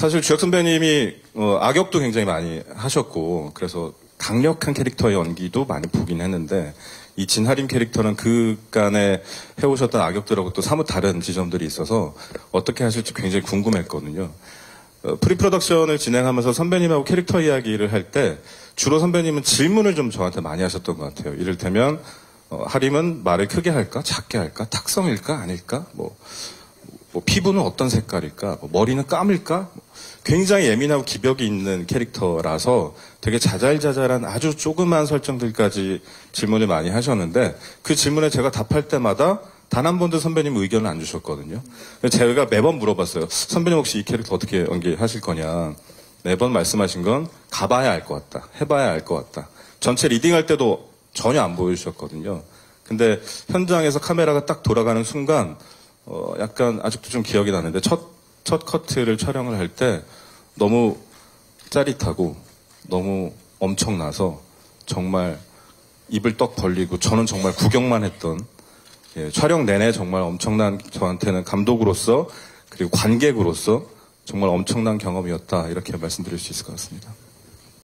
사실 주혁 선배님이 악역도 굉장히 많이 하셨고 그래서 강력한 캐릭터의 연기도 많이 보긴 했는데 이 진하림 캐릭터는 그간에 해오셨던 악역들하고 또 사뭇 다른 지점들이 있어서 어떻게 하실지 굉장히 궁금했거든요. 프리프로덕션을 진행하면서 선배님하고 캐릭터 이야기를 할 때 주로 선배님은 질문을 좀 저한테 많이 하셨던 것 같아요. 이를테면 하림은 말을 크게 할까? 작게 할까? 탁성일까? 아닐까? 뭐 피부는 어떤 색깔일까? 머리는 까밀까? 굉장히 예민하고 기벽이 있는 캐릭터라서 되게 자잘자잘한 아주 조그만 설정들까지 질문을 많이 하셨는데 그 질문에 제가 답할 때마다 단 한 번도 선배님 의견을 안 주셨거든요. 제가 매번 물어봤어요. 선배님 혹시 이 캐릭터 어떻게 연기하실 거냐. 매번 말씀하신 건 가봐야 알 것 같다. 해봐야 알 것 같다. 전체 리딩할 때도 전혀 안 보여주셨거든요. 근데 현장에서 카메라가 딱 돌아가는 순간 약간 아직도 좀 기억이 나는데 첫 커트를 촬영을 할 때 너무 짜릿하고 너무 엄청나서 정말 입을 떡 벌리고 저는 정말 구경만 했던 촬영 내내 정말 엄청난 저한테는 감독으로서 그리고 관객으로서 정말 엄청난 경험이었다 이렇게 말씀드릴 수 있을 것 같습니다.